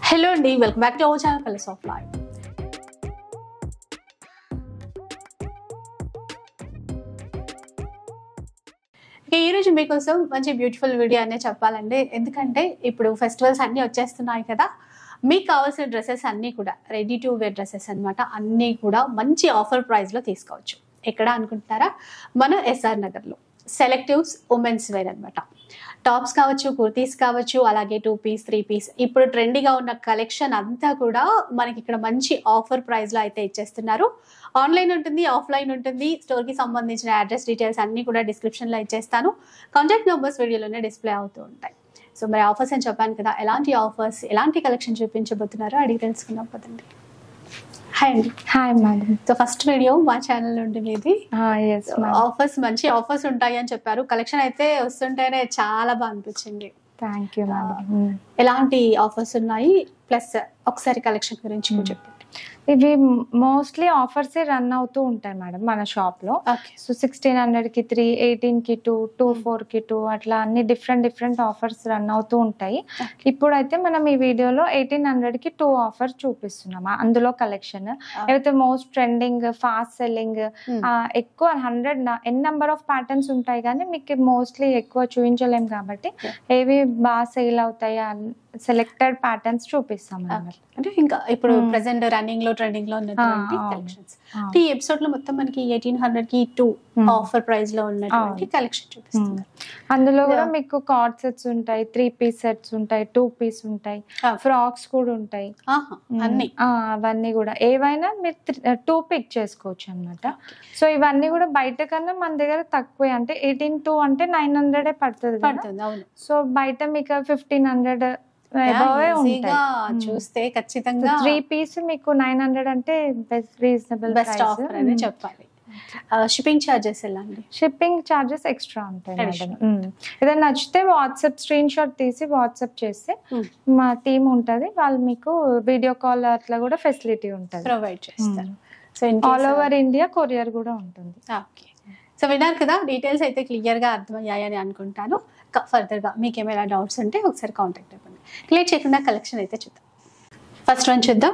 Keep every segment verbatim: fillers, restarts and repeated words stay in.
Hello and welcome back to our channel Colors of Life. ఈ రోజు మీకోసం మంచి బ్యూటిఫుల్ వీడియో అనే చెప్పాలండి. ఎందుకంటే ఇప్పుడు ఫెస్టివల్స్ అన్నీ వచ్చేస్తున్నాయి కదా, మీకు కావాల్సిన డ్రెస్సెస్ అన్నీ కూడా రెడీ టు వేర్ డ్రెస్సెస్ అనమాట. అన్నీ కూడా మంచి ఆఫర్ ప్రైస్లో తీసుకోవచ్చు. ఎక్కడ అనుకుంటున్నారా? మన ఎస్ఆర్ నగర్లో సెలెక్టివ్స్ ఉమెన్స్ వేర్ అనమాట. టాప్స్ కావచ్చు, కుర్తీస్ కావచ్చు, అలాగే టూ పీస్ త్రీ పీస్ ఇప్పుడు ట్రెండీగా ఉన్న కలెక్షన్ అంతా కూడా మనకి ఇక్కడ మంచి ఆఫర్ ప్రైస్లో అయితే ఇచ్చేస్తున్నారు. ఆన్లైన్ ఉంటుంది, ఆఫ్లైన్ ఉంటుంది. స్టోర్కి సంబంధించిన అడ్రస్ డీటెయిల్స్ అన్నీ కూడా డిస్క్రిప్షన్లో ఇచ్చేస్తాను. కాంటాక్ట్ నెంబర్స్ వీడియోలోనే డిస్ప్లే అవుతూ ఉంటాయి. సో మరి ఆఫర్స్ అని చెప్పాను కదా, ఎలాంటి ఆఫర్స్ ఎలాంటి కలెక్షన్ చూపించబోతున్నారో అడిగి తెలుసుకుందాం పదండి. హాయ్ అండి. Hi madam. So first video మా ఛానల్ నుండి మీది. ఆఫర్స్ మంచి ఆఫర్స్ ఉంటాయి అని చెప్పారు. కలెక్షన్ అయితే వస్తుంటేనే చాలా బాగా అనిపించింది. Thank you madam. ఎలాంటి ఆఫర్స్ ఉన్నాయి, ప్లస్ ఒకసారి కలెక్షన్ గురించి కూడా చెప్పండి. ఇవి మోస్ట్లీ ఆఫర్స్ రన్ అవుతూ ఉంటాయి మేడం మన షాప్ లో. సో సిక్స్టీన్ హండ్రెడ్ కి త్రీ, ఎయిటీన్ కి టూ, టూ ఫోర్ కి టూ, అట్లా అన్ని డిఫరెంట్ డిఫరెంట్ ఆఫర్స్ రన్ అవుతూ ఉంటాయి. ఇప్పుడైతే మనం ఈ వీడియోలో ఎయిటీన్ హండ్రెడ్ కి టూ ఆఫర్ చూపిస్తున్నాం. అందులో కలెక్షన్ ఏవైతే మోస్ట్ ట్రెండింగ్, ఫాస్ట్ సెల్లింగ్, ఎక్కువ hundred N number of patterns ఉంటాయి కానీ మీకు మోస్ట్లీ ఎక్కువ చూపించలేం కాబట్టి ఏవి బాగా సేల్ అవుతాయి సెలెక్టెడ్ ప్యాటర్న్స్ చూపిస్తాం. అంటే ఇంకా ఇప్పుడు ప్రెసెంట్ రన్నింగ్ లో ట్రెండింగ్ లో ఉన్నటువంటి కలెక్షన్స్. ఈ ఎపిసోడ్ లో మొత్తం మనకి ఎయిటీన్ హండ్రెడ్ కి టూ ఆఫర్ ప్రైస్ లో ఉన్నటువంటి కలెక్షన్ చూపిస్తున్నారు. అందులో కూడా మీకు కార్డ్ సెట్స్ ఉంటాయి, త్రీ పీస్ సెట్స్ ఉంటాయి, టూ పీస్ ఉంటాయి, ఫ్రాక్స్ కూడా ఉంటాయి. అన్ని అవన్నీ కూడా ఏవైనా మీరు టూ పిక్ చేసుకోవచ్చు అన్నమాట. సో ఇవన్నీ కూడా బయట కన్నా మన దగ్గర తక్కువే. అంటే ఎయిటీన్ టూ అంటే నైన్ హండ్రెడ్ పడుతుంది పడుతుంది సో బయట మీకు ఫిఫ్టీన్ హండ్రెడ్ చూస్తే ఖచ్చితంగా త్రీ పీస్ మీకు నైన్ హండ్రెడ్ అంటే బెస్ట్ రీజనబుల్ బెస్ట్ ఆఫర్ అని చెప్పాలి. షిప్పింగ్ చార్జెస్ ఎలా అండి? షిప్పింగ్ చార్జెస్ ఎక్స్ట్రా ఉంటాయి మేడం. ఏదైనా నచ్చితే వాట్సాప్ స్క్రీన్ షాట్ తీసి వాట్సాప్ చేస్తే మా టీమ్ ఉంటుంది, వాళ్ళు మీకు వీడియో కాల్ అట్లా కూడా ఫెసిలిటీ ఉంటుంది, ప్రొవైడ్ చేస్తారు. So all over India courier కూడా ఉంటుంది. ఓకే. సో విన్నారు కదా, డీటెయిల్స్ అయితే క్లియర్గా అర్థమయ్యాయని అనుకుంటాను. ఫర్దర్గా మీకు ఏమైనా డౌట్స్ ఉంటే ఒకసారి కాంటాక్ట్ అవ్వండి. క్లియర్ చేయకుండా కలెక్షన్ అయితే చూద్దాం. ఫస్ట్ వన్ చూద్దాం.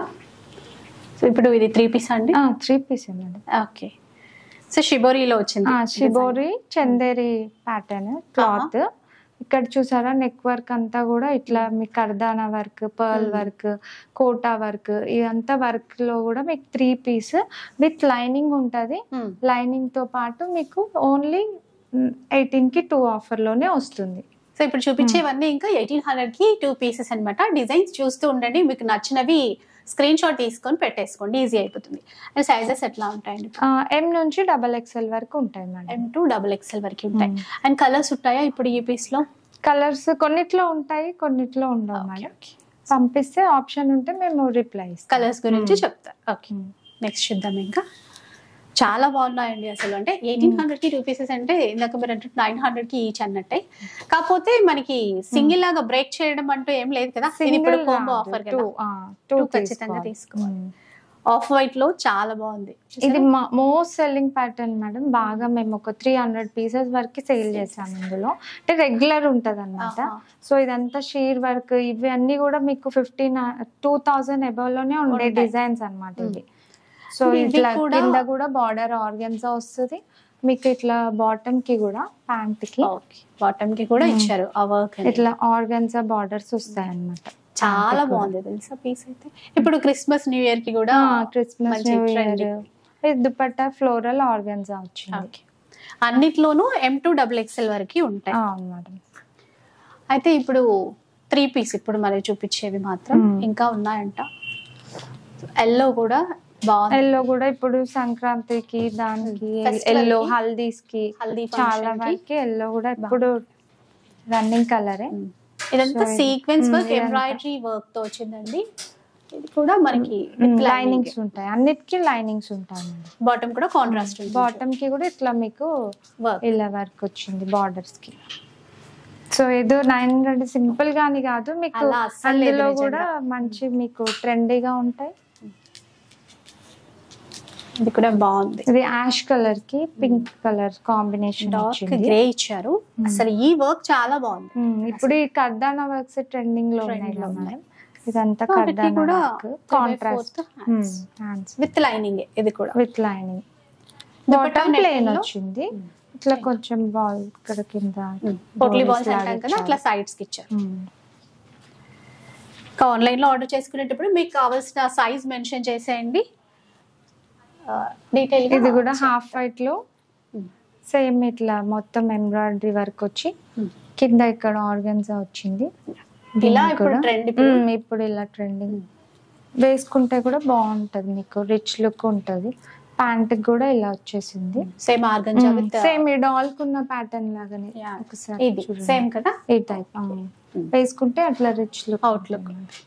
సో ఇప్పుడు ఇది త్రీ పీస్ అండి? Three piece madam. Okay. So షిబోరీలో వచ్చింది. Shibori Chanderi pattern cloth. ఇక్కడ చూసారా నెక్ వర్క్ అంతా కూడా ఇట్లా మీకు కర్దానా work, pearl work, Kota work, ఇదంతా వర్క్ లో కూడా మీకు త్రీ పీస్ విత్ లైనింగ్ ఉంటది. లైనింగ్ తో పాటు మీకు ఓన్లీ ఎయిటీన్ కి టూ ఆఫర్ లోనే వస్తుంది. సో ఇప్పుడు చూపించేవన్నీ ఇంకా ఎయిటీన్ హండ్రెడ్ కి టూ పీసెస్ అనమాట. డిజైన్స్ చూస్తూ ఉండండి, మీకు నచ్చినవి స్క్రీన్ షాట్ తీసుకొని పెట్టేసుకోండి, ఈజీ అయిపోతుంది. అండ్ సైజెస్ ఎట్లా ఉంటాయండి? ఎం నుంచి డబల్ ఎక్స్ఎల్ వరకు ఉంటాయి madam. M to double XL వరకు ఉంటాయి. అండ్ కలర్స్ ఉంటాయా ఇప్పుడు ఈ పీస్ లో? కలర్స్ కొన్నిట్లో ఉంటాయి, కొన్నిట్లో ఉండవు మేడం. పంపిస్తే ఆప్షన్ ఉంటే మేము రిప్లై ఇస్తాం. కలర్స్ గురించి చెప్తారు. ఓకే, నెక్స్ట్ చూద్దాం. ఇంకా చాలా బాగున్నాయండి అసలు. అంటే ఎయిటీన్ హండ్రెడ్ కి టూ పీసెస్ అంటే ఇందాక మీరు అంటే నైన్ హండ్రెడ్ కి ఈచ్ అన్నట్టే. కాకపోతే మనకి సింగిల్ లాగా బ్రేక్ చేయడం అంటూ ఏం లేదు కదా. ఇది ఇప్పుడు కాంబో ఆఫర్ కదా, టూ ఖచ్చితంగా తీసుకోవాలి. ఆఫ్ వైట్ లో చాలా బాగుంది. ఇది మోస్ట్ సెల్లింగ్ ప్యాటర్న్ మేడం. బాగా మేము ఒక త్రీ హండ్రెడ్ పీసెస్ వరకు సేల్ చేసాము ఇందులో. అంటే రెగ్యులర్ ఉంటది అనమాట. సో ఇదంతా షీర్ వర్క్, ఇవి అన్ని కూడా మీకు ఫిఫ్టీన్ టూ థౌజండ్ అబౌవ్ లోనే ఉండే డిజైన్స్ అనమాట ఇవి. సో ఇట్లా కింద కూడా బార్డర్ ఆర్గన్జా వస్తుంది మీకు. ఇట్లా బాటమ్ కి కూడా, ప్యాంట్ కి బాటమ్ కి కూడా ఇచ్చారు ఆ వర్క్. ఇట్లా ఆర్గన్జా బార్డర్స్ వస్తాయి అన్నమాట. చాలా బాగుంది తెలుసా పీస్ అయితే. ఇప్పుడు క్రిస్మస్ న్యూ ఇయర్ కి కూడా, Christmas new year dupatta floral organza వచ్చింది. అన్నిట్లోనూ ఎం టు డబుల్ ఎక్స్ఎల్ వరకు ఉంటాయి మేడం. అయితే ఇప్పుడు త్రీ పీస్ ఇప్పుడు మరి చూపించేవి మాత్రం ఇంకా ఉన్నాయంట. ఎల్లో కూడా ఎల్లో కూడా ఇప్పుడు సంక్రాంతికి, దానికి ఎల్లో హల్దీస్ కి చాలా వరకు ఎల్లో కూడా ఇప్పుడు రన్నింగ్ కలరే. ఇదంతా సీక్వెన్స్ వర్క్, ఎంబ్రాయిడరీ వర్క్ తో వచ్చిందండి. ఇది కూడా మనకి లైనింగ్స్ ఉంటాయి, అన్నిటికీ లైనింగ్స్ ఉంటాయి. బాటమ్ కూడా కాంట్రాస్ట్, బాటమ్ కి కూడా ఇట్లా మీకు ఇలా వర్క్ వచ్చింది బార్డర్స్ కి. సో ఏదో నైన్ హండ్రెడ్ సింపుల్ గాని కాదు, మీకు అందులో కూడా మంచి మీకు ట్రెండీగా ఉంటాయి. ఇది కూడా బాగుంది. ఇది యాష్ కలర్ కి pink colour combination, dark grey ఇచ్చారు. అసలు ఈ వర్క్ చాలా బాగుంది. ఇప్పుడు ఈ కర్దానా వర్క్స్ ట్రెండింగ్ లో ఉన్నాయి. ఇదంతా కర్దానా కూడా కాంట్రాస్ట్ హ్యాండ్స్ విత్ లైనింగ్, ఇది కూడా విత్ లైనింగ్. బాటమ్ ప్లేన్ వచ్చింది, ఇట్లా కొంచెం బాల్ ఇక్కడ కింద పోట్లీ బాల్స్ అంటాం కదా అట్లా సైడ్స్ కి ఇచ్చారు. ఇంకా ఆన్లైన్ లో ఆర్డర్ చేసుకునేటప్పుడు మీకు కావాల్సిన సైజ్ మెన్షన్ చేసేయండి. డీటెయిల్ ఇది కూడా హాఫ్ వైట్ లో సేమ్ ఇట్లా మొత్తం ఎంబ్రాయిడరీ వర్క్ వచ్చి కింద ఇక్కడ ఆర్గన్జా వచ్చింది. ఇలా ఇప్పుడు ట్రెండ్, ఇప్పుడు ఇలా ట్రెండింగ్. వేసుకుంటే కూడా బాగుంటది, మీకు రిచ్ లుక్ ఉంటది. ప్యాంట్ కూడా ఇలా వచ్చేసింది, సేమ్ ఆర్గంజా విత్ సేమ్ ఈ డాల్ కున్న ప్యాటర్న్ లాగానే. ఒకసారి ఇది సేమ్ కదా ఈ టైప్ వేసుకుంటే అట్లా రిచ్ లుక్ అవుట్ లుక్.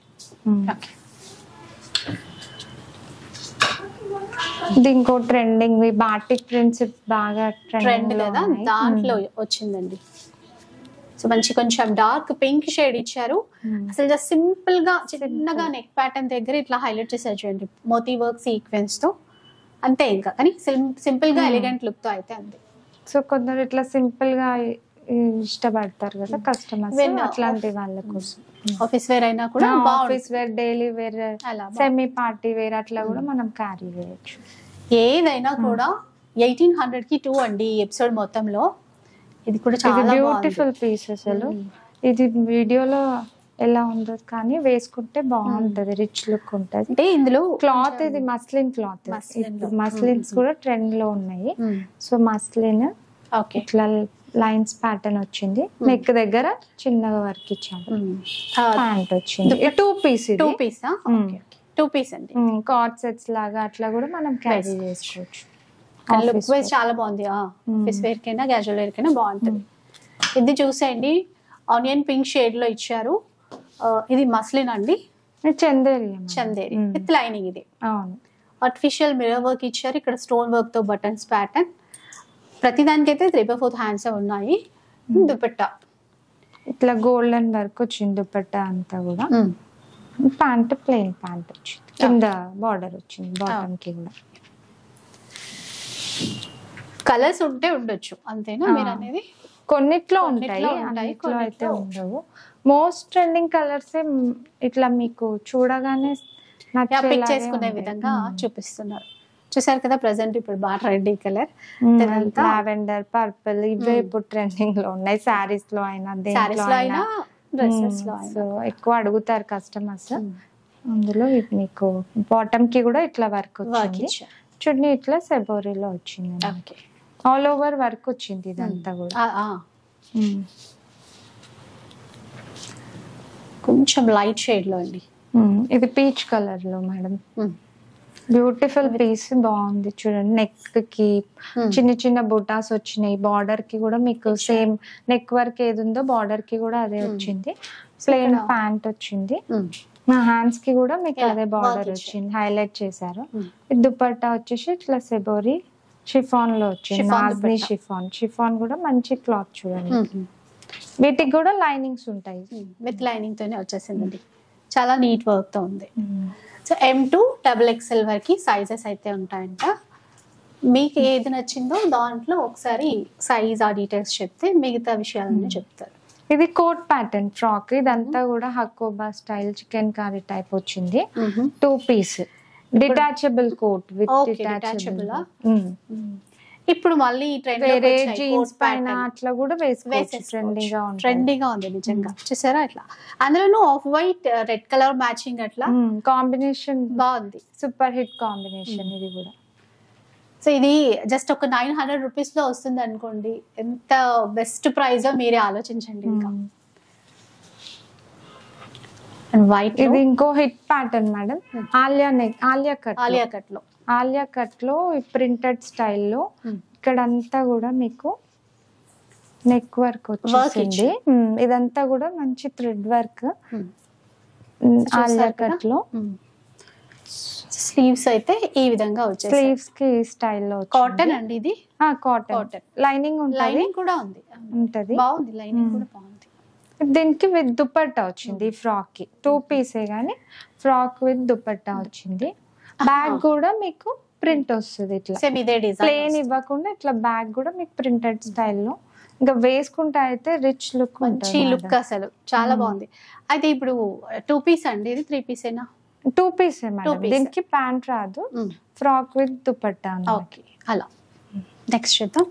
ఇది ఇంకో ట్రెండింగ్ బాటిక్ ప్రింట్స్ బాగా ట్రెండ్ కదా, దాంట్లో వచ్చిందండి. సో మంచి కొంచెం డార్క్ పింక్ షేడ్ ఇచ్చారు. అసలు జస్ట్ సింపుల్ గా చిన్నగా నెక్ ప్యాటర్న్ దగ్గర ఇట్లా హైలైట్ చేశారు చూడండి, మోతీ వర్క్ సీక్వెన్స్ తో. అంతే, ఇంకా కానీ సింపుల్ గా ఎలిగెంట్ లుక్ తో అయితే అంతే. సో కొందరు ఇట్లా సింపుల్ గా ఇష్టపడతారు కదా కస్టమర్స్, అట్లాంటి వాళ్ళ కోసం ఆఫీస్ వేర్ అయినా కూడా, office wear, daily wear, semi party wear అట్లా కూడా మనం క్యారీ చేయొచ్చు. ఏదైనా కూడా ఎయిటీన్ హండ్రెడ్ కి టూ అండి ఈ ఎపిసోడ్ మొత్తంలో. ఇది కూడా చాలా బ్యూటిఫుల్ పీస్ అసలు. ఇది వీడియోలో ఎలా ఉందో కానీ వేసుకుంటే బాగుంటది, రిచ్ లుక్ ఉంటది. అంటే ఇందులో క్లాత్ ఇది మస్లిన్ క్లాత్, మస్లిన్స్ కూడా ట్రెండ్ లో ఉన్నాయి. సో మస్లిన్ ఇట్లా లైన్స్ ప్యాటర్న్ వచ్చింది, నెక్ దగ్గర చిన్నగా వర్క్ ఇచ్చాము. ప్యాంట్ వచ్చింది two piece, two piece two piece అండి. కార్డ్ సెట్స్ లాగా అట్లా కూడా మనం క్యారీ చేసుకోవచ్చు. లుక్ వైజ్ చాలా బాగుంది, ఆఫీస్ వేర్ కైనా క్యాజువల్ వేర్ కైనా బాగుంటుంది. ఇది చూసేయండి, ఆనియన్ పింక్ షేడ్ లో ఇచ్చారు. ఇది మస్లిన్ అండి, చందేరి చందేరి విత్ లైనింగ్. ఇది అవును, ఆర్టిఫిషియల్ మిర్రర్ వర్క్ ఇచ్చారు, ఇక్కడ స్టోన్ వర్క్ తో బటన్స్ ప్యాటర్న్. ప్రతి దానికైతే త్రీ బై ఫోర్త్ హ్యాండ్స్ ఉన్నాయి. దుపట్టా ఇట్లా గోల్డెన్ వర్క్ వచ్చింది దుపట్టా అంతా కూడా. ప్యాంట్ ప్లెయిన్ ప్యాంట్ వచ్చింది, కింద బార్డర్ వచ్చింది బాటమ్ కి కూడా. కలర్స్ ఉంటే ఉండొచ్చు అంతేనా మీరు అనేది? కొన్నిట్లో ఉంటాయి, అన్నిట్లో అయితే ఉండవు. మోస్ట్ ట్రెండింగ్ కలర్స్ ఇట్లా మీకు చూడగానే పిక్ చేసుకునే విధంగా చూపిస్తున్నారు. చూసారు కదా, ప్రెసెంట్ ఇప్పుడు బాగా ట్రెండింగ్ కలర్ లావెండర్, పర్పుల్ ఇవే ఇప్పుడు ట్రెండింగ్ లో ఉన్నాయి. సారీస్ లో అయినా, సారీస్ లో అయినా, డ్రెస్సెస్ లో అయినా. సో ఎక్కువ అడుగుతారు కస్టమర్స్. అందులో మీకు బాటమ్ కి కూడా ఇట్లా వర్క్ వచ్చింది, చున్నీ ఇట్లా సెబోరీలో వచ్చింది. ఆల్ ఓవర్ వర్క్ వచ్చింది ఇదంతా కూడా. కొంచెం లైట్ షేడ్ లో అండి, ఇది పీచ్ కలర్ లో మేడం. బ్యూటిఫుల్ పీస్, బాగుంది చూడండి. నెక్ కి చిన్న చిన్న బుటాస్ వచ్చినాయి, బార్డర్ కి కూడా మీకు సేమ్ నెక్ వర్క్ ఏది ఉందో బార్డర్ కి కూడా అదే వచ్చింది. ప్లెయిన్ ప్యాంట్ వచ్చింది, మా హ్యాండ్స్ కి కూడా మీకు అదే బార్డర్ వచ్చింది, హైలైట్ చేశారు. దుపట్టా వచ్చేసి ఇట్లా సెబోరీ షిఫాన్ లో వచ్చింది, నాజ్నీ షిఫాన్. షిఫాన్ కూడా మంచి క్లాత్ చూడండి. వీటికి కూడా లైనింగ్స్ ఉంటాయి, విత్ లైనింగ్ తోనే వచ్చేసింది. చాలా నీట్ వర్క్ తో ఉంది. So M to double XL వరకు సైజెస్ అయితే ఉంటాయంట. మీకు ఏది నచ్చిందో దాంట్లో ఒకసారి సైజ్ ఆ డీటెయిల్స్ చెప్తే మిగతా విషయాలన్నీ చెప్తారు. ఇది కోట్ ప్యాటర్న్ ఫ్రాక్, ఇదంతా కూడా hakoba style chikankari type వచ్చింది. Two piece detachable coat with detachable. ఇప్పుడు మళ్ళీ వేరే జీన్స్ పైన అట్లా కూడా వేసుకోవచ్చు, ట్రెండీగా ఉంది. ట్రెండీగా ఉంది నిజంగా. చూసారా ఇట్లా, అందులోనూ off white red colour matching అట్లా కాంబినేషన్ బాగుంది, సూపర్ హిట్ కాంబినేషన్ ఇది కూడా. సో ఇది జస్ట్ ఒక నైన్ హండ్రెడ్ రూపీస్ లో వస్తుంది అనుకోండి, ఎంత బెస్ట్ ప్రైస్ మీరే ఆలోచించండి. ఇంకా వైట్ ఇది ఇంకో hit pattern madam, Alia neck, Alia cut, Alia cut లో ఆలియా కట్ లో ప్రింటెడ్ స్టైల్లో ఇక్కడంతా కూడా మీకు నెక్ వర్క్ వచ్చేసింది. ఇదంతా కూడా మంచి థ్రెడ్ వర్క్ ఆలియా కట్ లో. స్లీవ్స్ అయితే ఈ విధంగా వచ్చేసి స్లీవ్స్ కి స్టైల్లో కాటన్ అండి. ఇది కాటన్ లైనింగ్ ఉంటుంది, లైనింగ్ కూడా ఉంది, ఉంటది, బాగుంది, లైనింగ్ కూడా బాగుంది. దీనికి విత్ దుపట్టా వచ్చింది. ఫ్రాక్ కి టూ పీసే గానీ ఫ్రాక్ విత్ దుపట్టా వచ్చింది. బ్యాగ్ కూడా మీకు ప్రింట్ వస్తుంది, ఇట్లా ప్లేన్ ఇవ్వకుండా ఇట్లా బ్యాగ్ కూడా మీకు ప్రింటెడ్ స్టైల్లో ఇంకా వేసుకుంటే అయితే రిచ్ లుక్ మంచి లుక్ అసలు చాలా బాగుంది. అయితే ఇప్పుడు టూ పీస్ అండి, ఇది త్రీ పీస్ ఏనా? టూ పీస్ మేడం, దీనికి ప్యాంట్ రాదు, ఫ్రాక్ విత్ దుపట్టా. ఓకే, అలా. నెక్స్ట్ చూద్దాం.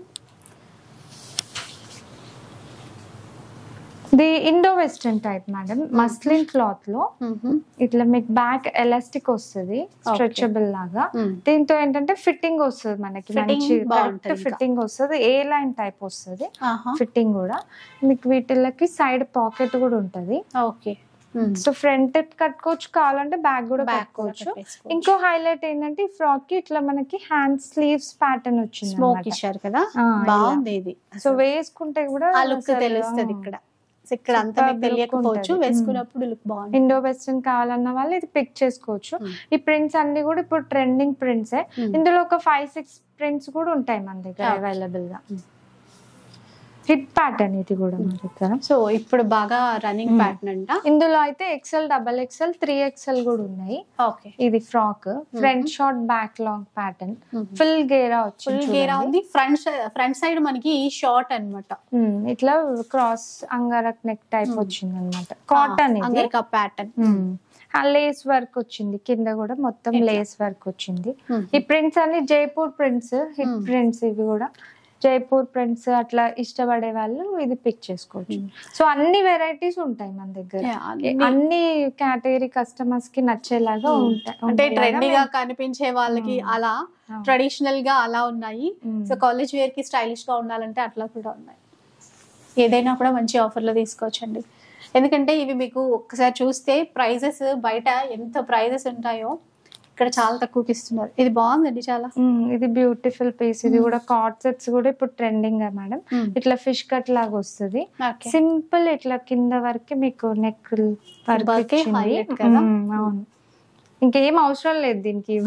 ఇది Indo western type madam, muslin cloth లో ఇట్లా మీకు బ్యాక్ ఎలాస్టిక్ వస్తుంది, స్ట్రెచబుల్ లాగా. దీంతో ఏంటంటే ఫిట్టింగ్ వస్తుంది మనకి, మంచి కరెక్ట్ ఫిట్టింగ్ వస్తుంది, ఏ లైన్ టైప్ వస్తుంది ఫిట్టింగ్ కూడా. మీకు వీటికి సైడ్ పాకెట్ కూడా ఉంటది. ఓకే, సో ఫ్రంట్ కట్టుకోవచ్చు, కావాలంటే బ్యాక్ కూడా కట్టుకోవచ్చు. ఇంకో హైలైట్ ఏంటంటే ఈ ఫ్రాక్ కి ఇట్లా మనకి హ్యాండ్ స్లీవ్స్ ప్యాటర్న్ వచ్చింది, స్మోక్ ఇచ్చారు కదా, బాగుంది ఇది. సో వేసుకుంటే కూడా ఆ లుక్ తెలుస్తుంది. ఇక్కడ ఇక్కడ అంతా మీకు తెలియకపోవచ్చు, వేసుకున్నప్పుడు లుక్ బాగుంది. ఇండో వెస్టర్న్ కావాలన్న వాళ్ళు ఇది పిక్ చేసుకోవచ్చు. ఈ ప్రింట్స్ అన్ని కూడా ఇప్పుడు ట్రెండింగ్ ప్రింట్స్. ఇందులో ఒక ఫైవ్ సిక్స్ ప్రింట్స్ కూడా ఉంటాయి మన దగ్గర అవైలబుల్ గా. హిట్ ప్యాటర్న్ ఇది కూడా మన దగ్గర. సో ఇప్పుడు బాగా రన్నింగ్ ప్యాటర్న్ అంట. ఇందులో అయితే XL, double XL, three XL కూడా ఉన్నాయి. ఓకే, ఇది frock front short back long pattern, full గేరా వచ్చింది, ఫుల్ గేరా ఉంది. ఫ్రంట్ ఫ్రంట్ సైడ్ మనకి షార్ట్ అన్నమాట, ఇట్లా క్రాస్ అంగరక్ నెక్ టైప్ వచ్చింది అన్నమాట. Cotton angrakha pattern, lace work వచ్చింది కింద కూడా, మొత్తం లేస్ వర్క్ వచ్చింది. ఈ ప్రింట్స్ అన్ని జైపూర్ ప్రింట్స్, హిట్ ప్రింట్స్. ఇవి కూడా జైపూర్ ప్రింట్స్ అట్లా ఇష్టపడే వాళ్ళు ఇది పిక్ చేసుకోవచ్చు. సో అన్ని వెరైటీస్ ఉంటాయి మన దగ్గర, అన్ని కేటగిరీ కస్టమర్స్ కి నచ్చేలాగా ఉంటాయి. అంటే ట్రెండీగా కనిపించే వాళ్ళకి అలా, ట్రెడిషనల్ గా అలా ఉన్నాయి. సో కాలేజ్ వేర్ కి స్టైలిష్ గా ఉండాలంటే అట్లా కూడా ఉన్నాయి. ఏదైనా కూడా మంచి ఆఫర్ లో తీసుకోవచ్చండి. ఎందుకంటే ఇవి మీకు ఒక్కసారి చూస్తే ప్రైజెస్ బయట ఎంత ప్రైజెస్ ఉంటాయో ఇక్కడ చాలా తక్కువకి ఇస్తున్నారు. ఇది బాగుందండి చాలా. ఇది బ్యూటిఫుల్ పీస్. ఇది కూడా కార్డ్ సెట్స్ కూడా ఇప్పుడు ట్రెండింగ్ మేడం. ఇట్లా ఫిష్ కట్ లాగా వస్తుంది, సింపుల్ ఇట్లా కింద వరకు మీకు నెక్ వర్క్. అవును, ఇంకేం అవసరం లేదు దీనికి.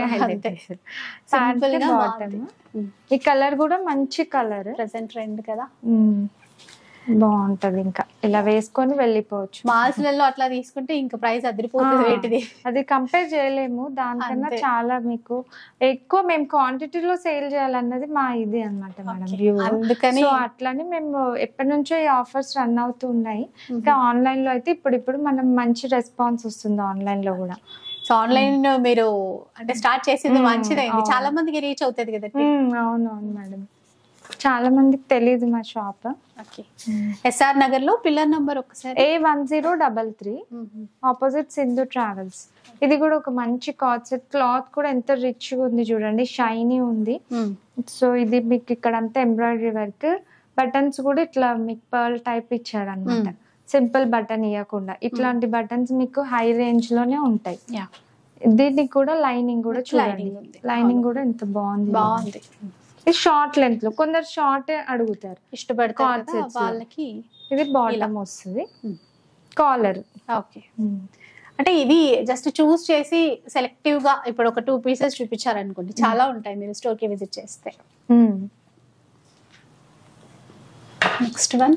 ఈ కలర్ కూడా మంచి కలర్, ప్రెసెంట్ ట్రెండ్ కదా, బాగుంటది. ఇంకా ఇలా వేసుకొని వెళ్ళిపోవచ్చు. మాల్స్లలో అట్లా తీసుకుంటే ఇంకా ప్రైస్ అదిరిపోతుంది రేటుది. అది కంపేర్ చేయలేము, దానికన్నా చాలా మీకు ఎక్కువ మేము క్వాంటిటీలో సేల్ చేయాలన్నది మా ఇది అనమాట మేడం వ్యూ. అందుకని అట్లని మేము ఎప్పటి నుంచో ఈ ఆఫర్స్ రన్ అవుతూ ఉన్నాయి. ఇంకా ఆన్లైన్ లో అయితే ఇప్పుడు ఇప్పుడు మనం మంచి రెస్పాన్స్ వస్తుంది ఆన్లైన్ లో కూడా. సో ఆన్లైన్ మీరు అంటే స్టార్ట్ చేసింది మంచిదైంది, చాలా మందికి రీచ్ అవుతుంది కదా. అవునవును మేడం, చాలా మందికి తెలియదు మా షాప్. ఎస్ఆర్ నగర్ లో పిల్లర్ నంబర్ ఒకసారి A one zero double three opposite Sindhu travels. ఇది కూడా ఒక మంచి కార్డ్ సెట్. క్లాత్ కూడా ఎంత రిచ్ గా ఉంది చూడండి, షైనీ ఉంది. సో ఇది మీకు ఇక్కడ అంతా ఎంబ్రాయిడరీ వర్క్, బటన్స్ కూడా ఇట్లా మీకు పర్ల్ టైప్ ఇచ్చాడు అనమాట. సింపుల్ బటన్ ఇవ్వకుండా ఇట్లాంటి బటన్స్ మీకు హై రేంజ్ లోనే ఉంటాయి. దీనికి కూడా లైనింగ్ కూడా చూడండి, లైనింగ్ కూడా ఎంత బాగుంది బాగుంది షార్ట్ లెంత్ లో. కొందరు షార్ట్ అడుగుతారు, ఇష్టపడతారు వాళ్ళకి. ఇది బాటమ్ వస్తుంది, కాలర్. ఓకే, అంటే ఇది జస్ట్ చూస్ చేసి సెలెక్టివ్ గా ఇప్పుడు ఒక టూ పీసెస్ చూపించారనుకోండి, చాలా ఉంటాయి మీరు స్టోర్ కి విజిట్ చేస్తే. నెక్స్ట్ వన్,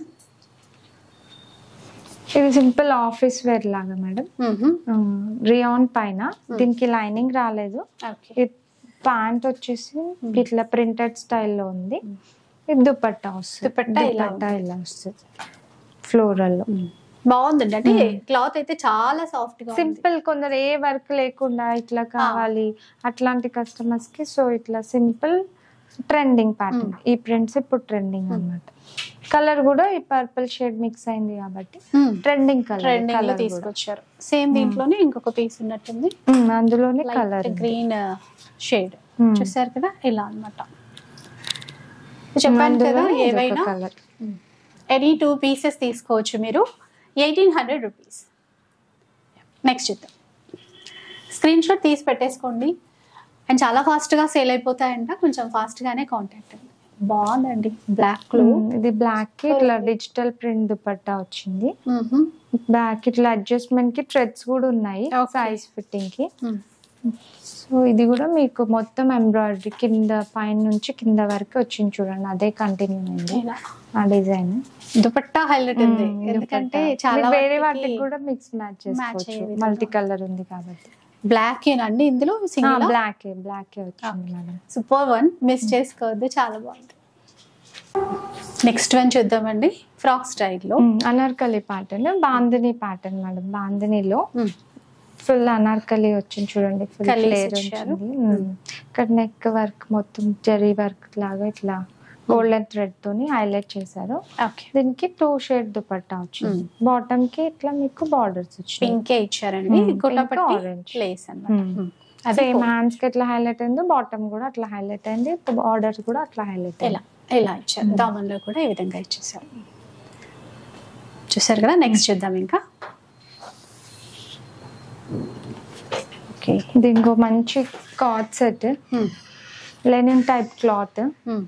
ఇది సింపుల్ ఆఫీస్ వేర్ లాగా మేడం, రియాన్ పైన. దీనికి లైనింగ్ రాలేదు. ప్యాంట్ వచ్చేసి ఇట్లా ప్రింటెడ్ స్టైల్లో ఉంది. ఇది దుపట్టా వస్తుంది, దుపట్టా ఇలా వస్తుంది ఫ్లోరల్ లో. బాగుందండి, అంటే క్లాత్ అయితే చాలా సాఫ్ట్ గా సింపుల్. కొందరు ఏ వర్క్ లేకుండా ఇట్లా కావాలి అట్లాంటి కస్టమర్స్ కి. సో ఇట్లా సింపుల్ ట్రెండింగ్ ప్యాటర్న్. ఈ ప్రింట్స్ ఇప్పుడు ట్రెండింగ్ అన్నమాట. కలర్ కూడా ఈ పర్పుల్ షేడ్ మిక్స్ అయింది కాబట్టి ట్రెండింగ్ కలర్ కలర్ తీసుకొచ్చారు. సేమ్ దీంట్లోనే ఇంకొక పీస్ ఉన్నట్టుంది, అందులోనే కలర్ గ్రీన్ షేడ్ చూసారు కదా, ఇలా అన్నమాట. చెప్పాను కదా, ఏవైనా ఎనీ టూ పీసెస్ తీసుకోవచ్చు మీరు, ఎయిటీన్ హండ్రెడ్ రూపీస్. నెక్స్ట్ చూద్దాం. స్క్రీన్ షాట్ తీసి పెట్టేసుకోండి, అండ్ చాలా ఫాస్ట్ గా సేల్ అయిపోతాయంట, కొంచెం ఫాస్ట్ గానే కాంటాక్ట్ అండి. బాగుందండి, బ్లాక్ లో. ఇది బ్లాక్ ఇట్లా డిజిటల్ ప్రింట్ దుపట్టా వచ్చింది. బ్యాక్ ఇట్లా అడ్జస్ట్మెంట్ కి థ్రెడ్స్ కూడా ఉన్నాయి సైజ్ ఫిట్టింగ్ కి. సో ఇది కూడా మీకు మొత్తం ఎంబ్రాయిడరీ కింద పైన నుంచి కింద వరకు వచ్చింది చూడండి, అదే కంటిన్యూ అయింది ఆ డిజైన్. దుపట్టా హైలైట్ ఉంది, ఎందుకంటే చాలా వేరే వాటికి కూడా మిక్స్ మ్యాచ్ చేసుకోవచ్చు, మల్టీ కలర్ ఉంది కాబట్టి. బ్లాక్ ఏనండి ఇందులో, బ్లాక్ బ్లాక్ వచ్చింది మేడం. సూపర్ వన్, మిస్ చేసుకోవద్దు, చాలా బాగుంది. నెక్స్ట్ వన్ చూద్దామండి, ఫ్రాక్ స్టైల్లో Anarkali pattern, bandhani pattern madam. బాందినిలో ఫుల్ అనార్కలి వచ్చింది చూడండి, ఫుల్ ఫ్లేర్ వచ్చింది. ఇక్కడ నెక్ వర్క్ మొత్తం జరీ వర్క్ లాగా ఇట్లా గోల్డెన్ థ్రెడ్ తోని హైలైట్ చేశారు. దీనికి టూ షేడ్ దుపట్టా వచ్చింది. బాటమ్ కి ఇట్లా మీకు బార్డర్స్ వచ్చాయి, పింక్ ఇచ్చారండి, ఆరెంజ్ లేస్ అన్నమాట. సేమ్ హ్యాండ్స్ కి ఎట్లా హైలైట్ అయిందో బాటమ్ కూడా అట్లా హైలైట్ అయింది, బార్డర్స్ కూడా అట్లా హైలైట్ ఇలా ఇలా ఇచ్చారు. దామన్లో కూడా ఈ విధంగా ఇచ్చేసారు. చూసారు కదా. నెక్స్ట్ చూద్దాం ఇంకా. ఓకే, దీనికి మంచి cloth set, linen type cloth.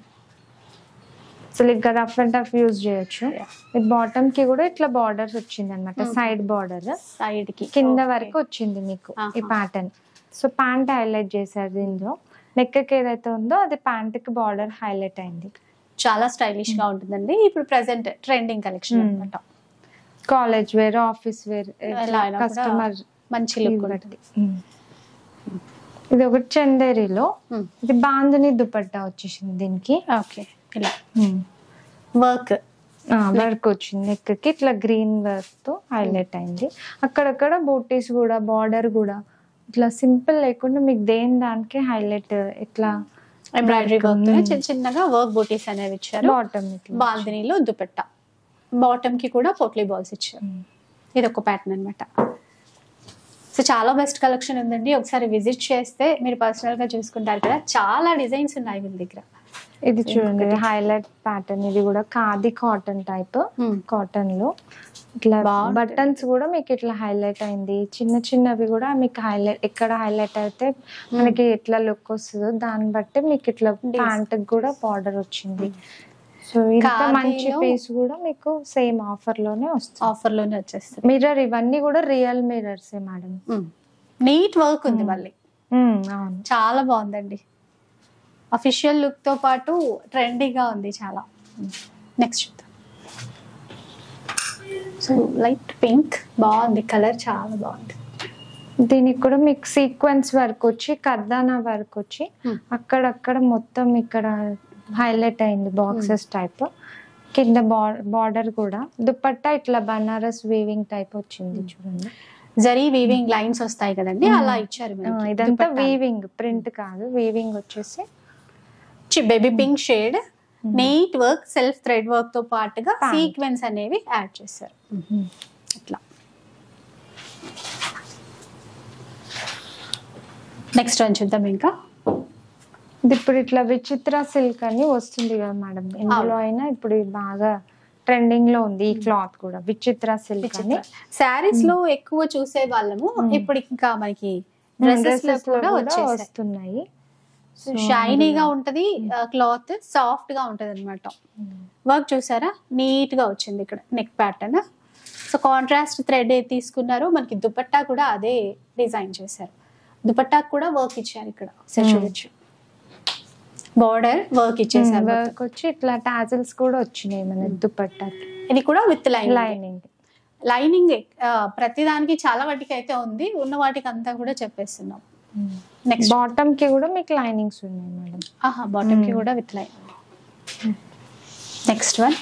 అసలు ఇంకా రఫ్ అండ్ టఫ్ యూజ్ చేయొచ్చు. బాటమ్ కి కూడా ఇట్లా బార్డర్స్ వచ్చింది అనమాట, సైడ్ బార్డర్ సైడ్ కి కింద వరకు వచ్చింది మీకు ఈ ప్యాటర్న్. సో ప్యాంట్ హైలైట్ చేశారు దీనిలో. నెక్ కి ఏదైతే ఉందో అది ప్యాంట్ కి బార్డర్ హైలైట్ అయింది. చాలా స్టైలిష్ గా ఉంటుందండి. ఇప్పుడు ప్రెసెంట్ ట్రెండింగ్ కలెక్షన్ అన్నమాట. College wear, office wear, customer మంచి లుక్ ఉంటుంది. ఇది ఒకటి చందేరిలో, ఇది బాందిని దుపట్టా వచ్చేసింది దీనికి. ఓకే, ఇలా వర్క్ వర్క్ వచ్చింది నెక్ కి, ఇట్లా గ్రీన్ వర్క్ తో హైలైట్ అయింది. అక్కడక్కడ బూటీస్ కూడా, బార్డర్ కూడా ఇట్లా సింపుల్ లేకుండా మీకు దేని దానికి హైలైట్ ఇట్లా ఎంబ్రాయిడరీ వర్క్ చిన్న చిన్నగా వర్క్ బూటీస్ అనేవి ఇచ్చారు. బాటమ్ బాందినిలో దుపట్టా, బాటమ్ కి కూడా పోట్లీ బాల్స్ ఇచ్చారు. ఇది ఒక ప్యాటర్న్ అనమాట. సో చాలా బెస్ట్ కలెక్షన్ ఉందండి. ఒకసారి విజిట్ చేస్తే మీరు పర్సనల్ గా చూసుకుంటారు కదా, చాలా డిజైన్స్ ఉన్నాయి వీళ్ళ దగ్గర. ఇది చూడండి హైలైట్ ప్యాటర్న్, ఇది కూడా ఖాదీ కాటన్ టైప్, కాటన్ లో ఇట్లా బటన్స్ కూడా మీకు ఇట్లా హైలైట్ అయింది. చిన్న చిన్నవి కూడా మీకు హైలైట్, ఎక్కడ హైలైట్ అయితే మనకి ఎట్లా లుక్ వస్తుందో దాన్ని బట్టి మీకు ఇట్లా ప్యాంట్ కూడా బార్డర్ వచ్చింది. సో ఇంత మంచి పీస్ కూడా మీకు సేమ్ ఆఫర్ లోనే వస్తుంది, ఆఫర్ లోనే వచ్చేస్తుంది. మిర్రర్ ఇవన్నీ కూడా real mirrors madam. Neat work ఉంది మళ్ళీ, చాలా బాగుందండి. అఫీషియల్ లుక్ తో పాటు ట్రెండీగా ఉంది చాలా. నెక్స్ట్ చూద్దాం. సో లైట్ పింక్ బాగుంది కలర్, చాలా బాగుంది. దీనికి కూడా మీకు సీక్వెన్స్ వర్క్ వచ్చి, కర్దానా వర్క్ వచ్చి అక్కడక్కడ మొత్తం ఇక్కడ హైలైట్ అయింది బాక్సెస్ టైప్. కింద బార్డర్ కూడా దుపట్టా ఇట్లా బనారస్ వీవింగ్ టైప్ వచ్చింది చూడండి. జరీ వీవింగ్ లైన్స్ వస్తాయి కదండి, అలా ఇచ్చారు. ఇదంతా వీవింగ్, ప్రింట్ కాదు, వీవింగ్ వచ్చేసి baby pink shade, neat work, self thread work తో పాటుగా సీక్వెన్స్ అనేవి యాడ్ చేశారు. ఇట్లా నెక్స్ట్ వన్ చూద్దాం ఇంకా. ఇప్పుడు ఇట్లా విచిత్ర సిల్క్ అని వస్తుంది కదా మేడం, ఇందులో అయినా ఇప్పుడు బాగా ట్రెండింగ్ లో ఉంది ఈ క్లాత్ కూడా, విచిత్ర సిల్క్ అని. శారీస్ లో ఎక్కువ చూసే వాళ్ళము, ఇప్పుడు ఇంకా మనకి డ్రెస్సెస్ లో కూడా వస్తున్నాయి. షైనీగా ఉంటది క్లాత్, సాఫ్ట్ గా ఉంటది అనమాట. వర్క్ చూసారా, నీట్ గా వచ్చింది ఇక్కడ neck pattern. So contrast thread తీసుకున్నారు. మనకి దుపట్టా కూడా అదే డిజైన్ చేశారు. దుపట్టా కూడా వర్క్ ఇచ్చారు ఇక్కడ, చూడొచ్చు. బార్డర్ వర్క్ ఇచ్చేసారు, వర్క్ వచ్చి ఇట్లా టాజిల్స్ కూడా వచ్చినాయి మన దుపట్టాకి. ఇది కూడా విత్ లైన్ లైనింగ్. లైనింగ్ ప్రతి దానికి చాలా వాటికి అయితే ఉంది, ఉన్న వాటికి అంతా కూడా చెప్పేస్తున్నాం. నెక్స్ట్ బాటమ్ కి కూడా మీకు లైనింగ్స్ ఉన్నాయి మేడం. ఆహా, బాటమ్ కి కూడా విత్ లైన్. నెక్స్ట్ వన్,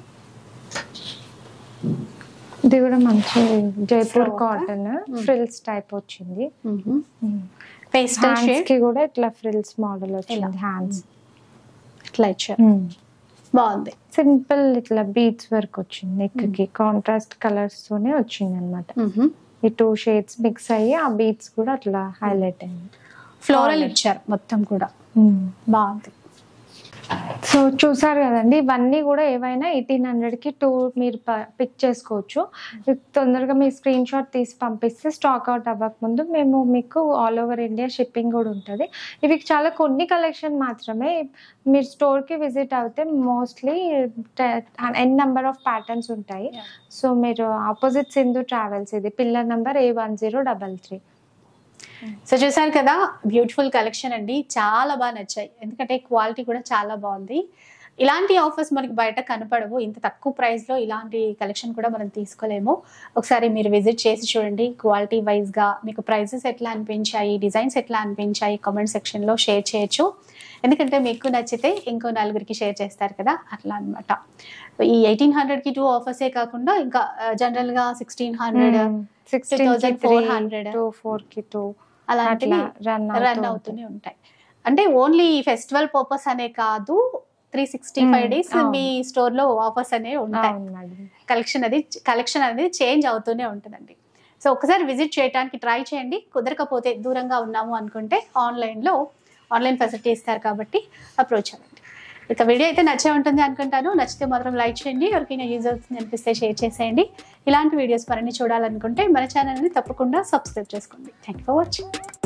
ఇది కూడా మంచి జైపూర్ కాటన్ ఫ్రిల్స్ టైప్ వచ్చింది. పేస్టల్ షేడ్ కి కూడా ఇట్లా ఫ్రిల్స్ మోడల్ వచ్చింది. హ్యాండ్స్ ఇట్లా ఇచ్చారు, బాగుంది. సింపుల్ ఇట్లా బీడ్స్ వర్క్ వచ్చింది. నెక్ కి కాంట్రాస్ట్ కలర్స్ తోనే వచ్చింది అనమాట. ఈ టూ షేడ్స్ మిక్స్ అయ్యి ఆ బీడ్స్ కూడా అట్లా హైలైట్ అయింది. ఫ్లోరల్ ఇచ్చారు మొత్తం కూడా, బాగుంది. సో చూసారు కదండి, ఇవన్నీ కూడా ఏవైనా ఎయిటీన్ హండ్రెడ్ కి టూ మీరు పిక్ చేసుకోవచ్చు. తొందరగా మీ స్క్రీన్ షాట్ తీసి పంపిస్తే స్టాక్ అవుట్ అవ్వక ముందు మేము మీకు ఆల్ ఓవర్ ఇండియా షిప్పింగ్ కూడా ఉంటుంది. ఇవి చాలా కొన్ని కలెక్షన్ మాత్రమే. మీరు స్టోర్కి విజిట్ అవుతే mostly N number of patterns ఉంటాయి. సో మీరు ఆపోజిట్ సింధు ట్రావెల్స్, ఇది pillar number A one zero double three. So చూసారు కదా, బ్యూటిఫుల్ కలెక్షన్ అండి, చాలా బాగా నచ్చాయి. ఎందుకంటే క్వాలిటీ కూడా చాలా బాగుంది. ఇలాంటి ఆఫర్స్ మనకి బయట కనపడవు. ఇంత తక్కువ ప్రైస్లో ఇలాంటి కలెక్షన్ కూడా మనం తీసుకోలేము. ఒకసారి మీరు విజిట్ చేసి చూడండి. క్వాలిటీ వైజ్గా మీకు ప్రైజెస్ ఎట్లా అనిపించాయి, డిజైన్స్ ఎట్లా అనిపించాయి కామెంట్ సెక్షన్లో షేర్ చేయొచ్చు. ఎందుకంటే మీకు నచ్చితే ఇంకో నలుగురికి షేర్ చేస్తారు కదా, అట్లా అనమాట. ఈ ఎయిటీన్ హండ్రెడ్కి టూ ఆఫర్సే కాకుండా ఇంకా జనరల్గా sixteen hundred four hundred four కి టూ అలాంటివి రన్ అవుతూనే ఉంటాయి. అంటే ఓన్లీ ఫెస్టివల్ పర్పస్ అనే కాదు, త్రీ సిక్స్టీ ఫైవ్ డేస్ మీ స్టోర్ లో ఆఫర్స్ అనేవి ఉంటాయి. కలెక్షన్ అది కలెక్షన్ అనేది చేంజ్ అవుతూనే ఉంటుందండి. సో ఒకసారి విజిట్ చేయడానికి ట్రై చేయండి. కుదరకపోతే దూరంగా ఉన్నాము అనుకుంటే ఆన్లైన్ లో ఆన్లైన్ ఫెసిలిటీ ఇస్తారు కాబట్టి అప్రోచ్ అవ్వండి. ఇక వీడియో అయితే నచ్చే ఉంటుంది అనుకుంటాను. నచ్చితే మాత్రం లైక్ చేయండి. ఎవరికైనా యూజ్ అవుతుంది అనిపిస్తే షేర్ చేసేయండి. ఇలాంటి వీడియోస్ మరిన్ని చూడాలనుకుంటే మన ఛానల్ని తప్పకుండా సబ్స్క్రైబ్ చేసుకోండి. Thank you for watching.